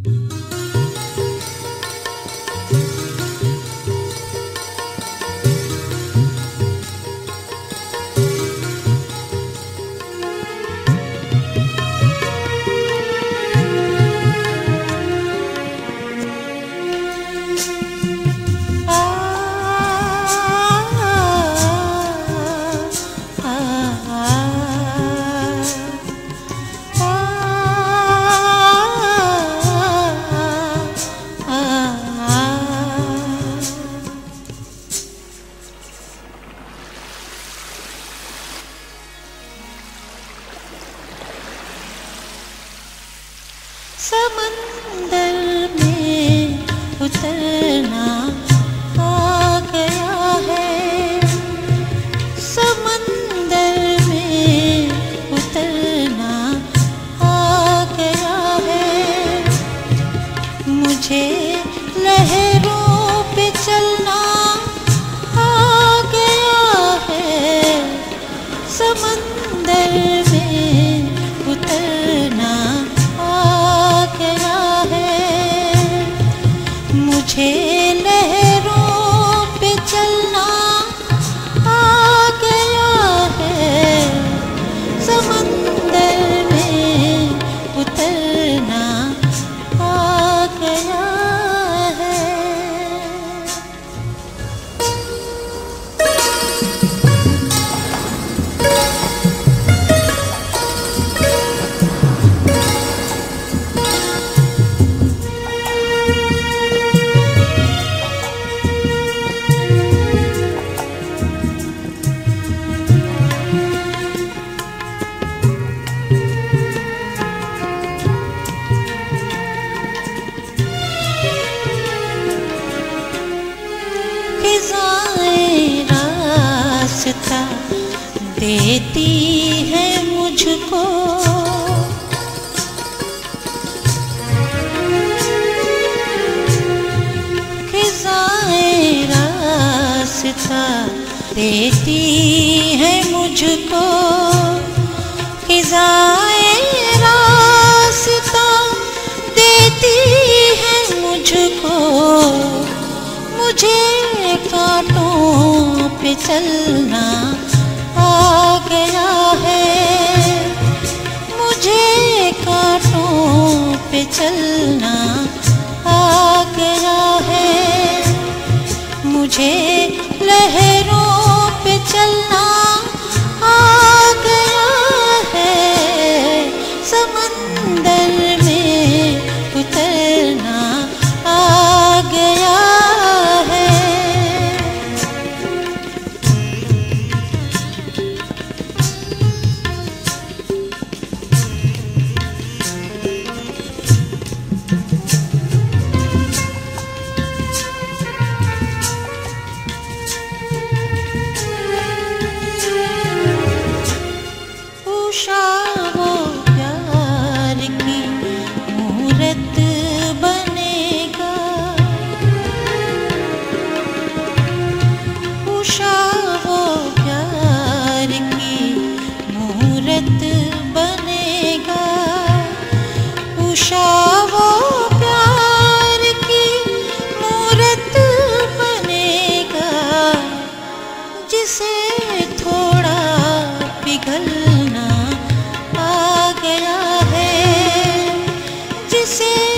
समंदर में उतरना आ गया है, समंदर में उतरना आ गया है। मुझे लहरों पे चलना आ गया है, समंदर में उतरना मुझे लहरों पे चलना आ गया है, समंदर में उतरना आ गया है। फिज़ाएं रास्ता देती है मुझको, फिज़ाएं रास्ता देती है मुझको, फिज़ाएं रास्ता देती है मुझको। मुझे कांटों पे चलना आ गया है, मुझे कांटों पे चलना आ गया है। मुझे लहरों पे चलना आ गया है, समंदर में उतरना आ गया है। उषा वो प्यार की मूरत बनेगा, उषा वो प्यार की मूरत बनेगा, उषा वो प्यार की मूरत बनेगा। जिसे थोड़ा पिघलना आ गया है, जिसे